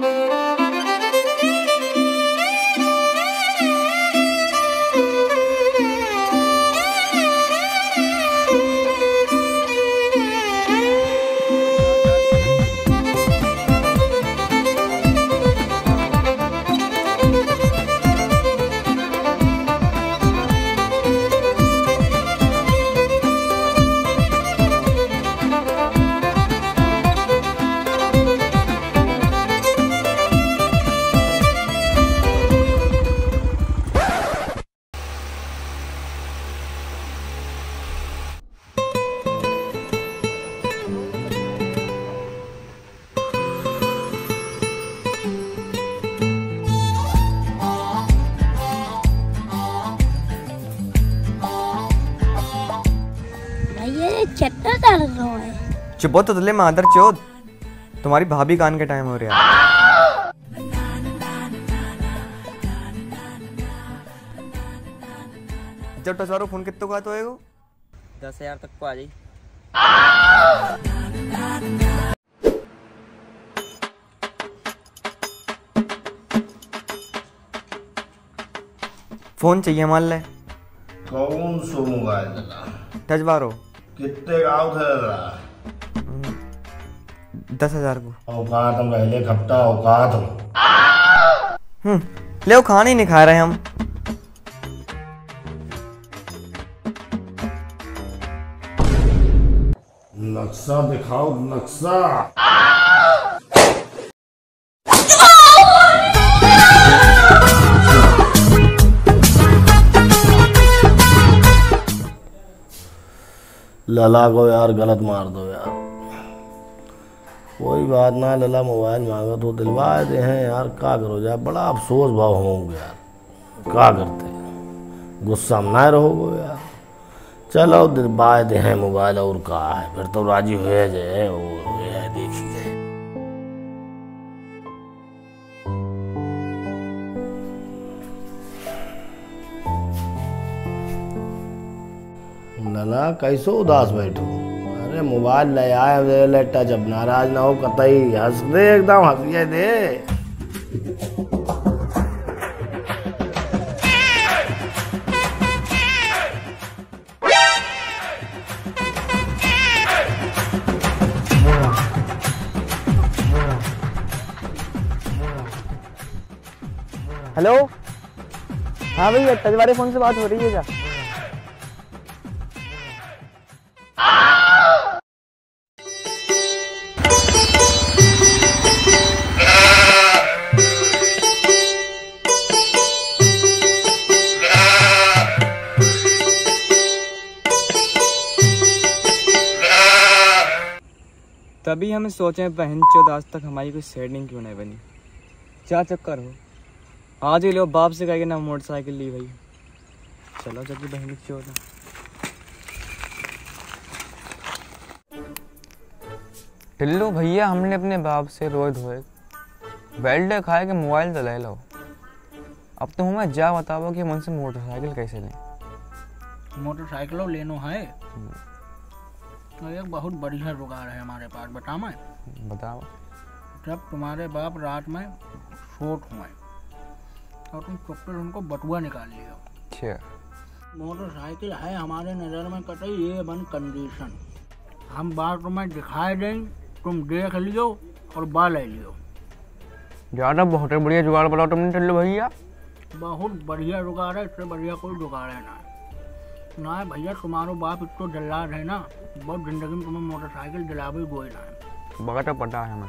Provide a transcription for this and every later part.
चट्टा डाल रहा है। चुप हो तुतले मादर चोद, तुम्हारी भाभी कान के टाइम हो रहा है। जब टसवारो फोन कितने को आता होएगा? 10,000 तक को आ जाई। फोन चाहिए मान ले। कौन सो मोबाइल टचवारो कितने गाँव थे? 10,000 को। औकात हम पहले खपटा औकात हम। ले वो खाना ही नहीं खा रहे हम। नक्शा दिखाओ नक्शा। लला को यार गलत मार दो यार। कोई बात ना, लला मोबाइल मांगो तो दिलवा दे हैं यार। क्या करो यार, बड़ा अफसोस भाव होंगे यार। क्या करते, गुस्सा में ना रहोगे यार। चलो दिलवा दे हैं मोबाइल, और क्या है, फिर तो राजी हो जाए। और देखिए लला कैसो उदास बैठो? अरे मोबाइल ले आए ले टच, अब नाराज ना हो कतई। हंस दे एकदम, हंसिए दे। हेलो, हाँ भैया टचवारे फोन से बात हो रही है क्या? तभी हमें सोचे बहन चौथ आज तक हमारी कोई सेटिंग क्यों नहीं बनी। क्या चक्कर हो, आज ही लो बाप से कहेगा ना मोटरसाइकिल ली भाई। चलो जब बहन चौथ। टिल्लू भैया हमने अपने बाप से रोज धोए बेल्ट खाए के मोबाइल तो ले लो। अब तो हमें जा बताओ कि मुझसे मोटरसाइकिल कैसे लें। मोटरसाइकिल लेनो है तो एक बहुत बढ़िया जुगाड़ है हमारे पास, बता मैं बताओ। जब तुम्हारे बाप रात में शोट हुए और तुम चुपचाप उनको बटुआ निकाल लियो। अच्छा, मोटरसाइकिल है हमारे नज़र में कतई ये बन कंडीशन। हम बात तुम्हें दिखाए दें, तुम देख लियो और बा ले लियो। ज़्यादा बहुत बढ़िया जुगाड़ बताओ तुमने टिल्लू भैया। बहुत बढ़िया जुगाड़ है, इससे बढ़िया कोई जुगाड़ है ना है भैया। तुम्हारो बाप इतना जल्लाद है ना, बहुत जिंदगी में तुम्हें मोटरसाइकिल दिलावे गोई ना है। बड़ा तो पता है हमें।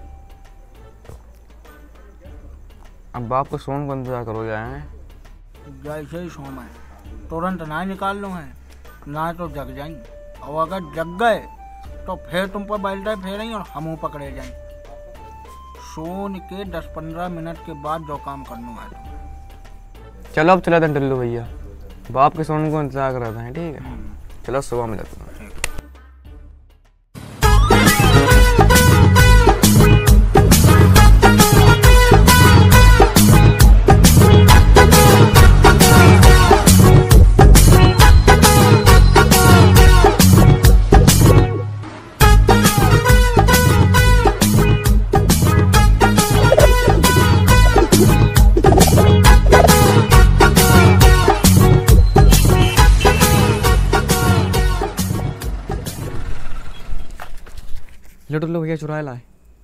अब बाप को सोन को इंतजार करो जाए। जैसे ही सोम है तुरंत ना निकाल लो है, ना तो जग जाएंगे। और अगर जग गए तो फिर तुम पर बैल्टा फेरेंगे और हम पकड़े जाएंगे। सोन के 10-15 मिनट के बाद जो काम करना है। चलो अब चला था टिल्लू भैया, बाप के सोने को इंतजार कर रहा था। ठीक है, चलो सुबह मिलते हैं। लो भैया चुराए लाए।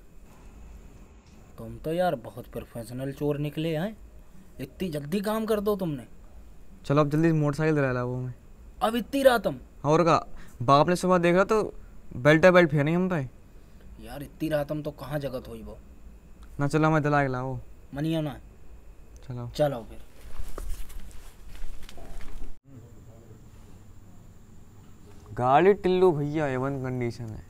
तुम तो यार बहुत प्रोफेशनल चोर निकले हैं, इतनी जल्दी काम कर दो तुमने। चलो अब जल्दी मोटरसाइकिल दिला ला वो मैं। अब इतनी रात हम और का बाप ने सुबह देखा तो बेल्ट फेरनी हम पे। यार इतनी रात हम तो कहाँ जगत हुई वो ना। चलो मैं दिला के लाओ। मनिया ना। चलो चलो फिर। गाड़ी टिल्लू भैया A1 कंडीशन है।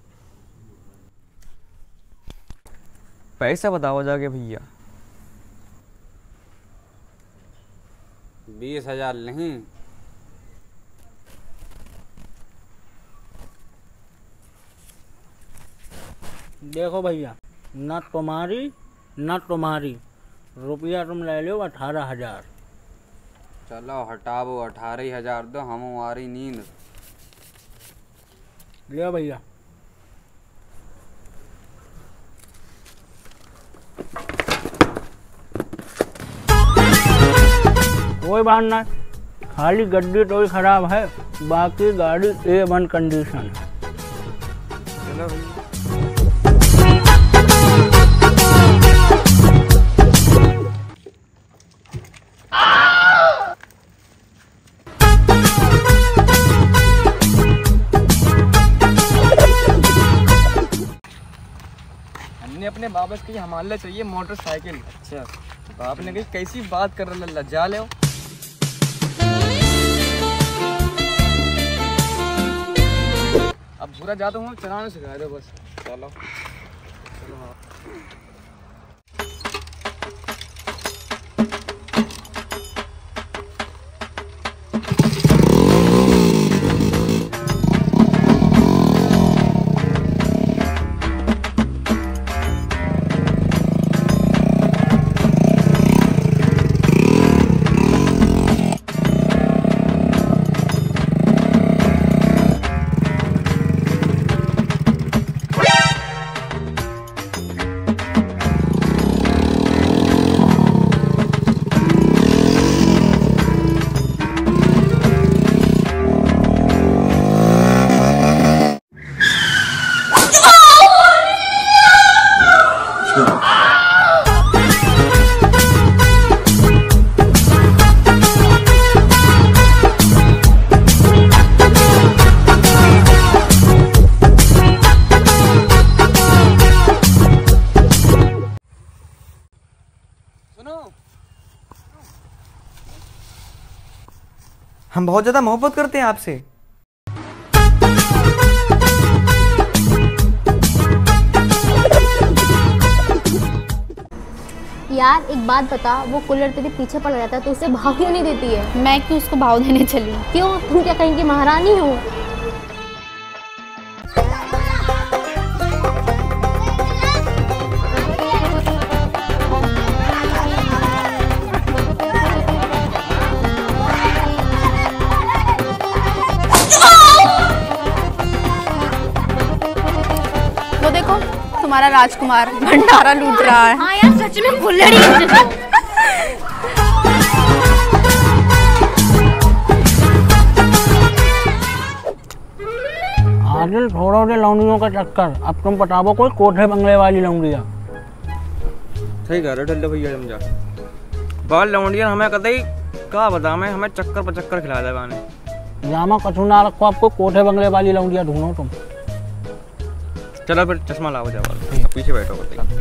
पैसा बताओ जाके भैया। 20,000 नहीं। देखो भैया, न तुम्हारी न तुम्हारी, रुपया तुम ले लो 18,000। चलो हटाओ 18,000 दो, हम हमारी नींद। लियो भैया। कोई बात ना, खाली गड्डी तो ही खराब है, बाकी गाड़ी A1 कंडीशन है। चलो भैया। हमने अपने बाबा के लिए हमारे चाहिए मोटरसाइकिल। अच्छा बाप ने कही कैसी बात कर रहा, लज्जा ले। अब पूरा जाता हूँ, चलाना सिखा दो बस। चलो चलो। हाँ हम बहुत ज्यादा मोहब्बत करते हैं आपसे। यार एक बात बता, वो कूलर तेरे पीछे पड़ जाता है तो उसे भाव क्यों नहीं देती है? मैं क्यों उसको भाव देने चली? क्यों, तुम क्या कहीं की महारानी हो? वो देखो तुम्हारा राजकुमार भंडारा लूट रहा है। हाँ यार सच में फुल्लड़ी है तो। आदिल छोड़ो दे लौंडियों का चक्कर, अब तुम बताओ कोई कोठे बंगले वाली लौंडिया। सही कह रहे ठल्ले भैया तुम जा। बाल लौंडिया हमें कतई का बता, मैं हमें चक्कर पर चक्कर खिला दे गाने। जामा कछु ना रखो, आपको कोठे बंगले वाली लौंडिया ढूंढो तुम। चलो फिर चश्मा लाओ जाओ, पीछे बैठो बताइए।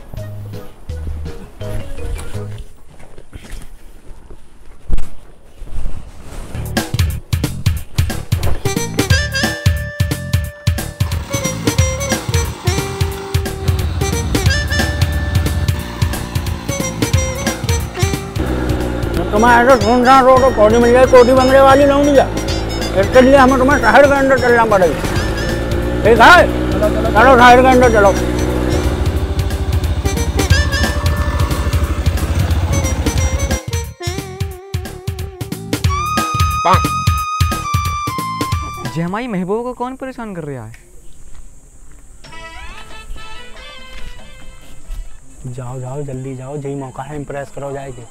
तुम्हारे ऐसे ढूंढना रो तो कोठी मिल जाए, कोठी बंगले वाली लौंडिया। इसके लिए हमें तुम्हें शहर के अंदर चलना पड़ेगा। ठीक है, चलो शहर के अंदर चलो। जी हमारी महबूबा को कौन परेशान कर रहा है? जाओ जाओ जल्दी जाओ, यही मौका है, इम्प्रेस करो जाएगी।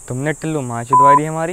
तुमने टिल्लू माँ चुदवाई दी हमारी।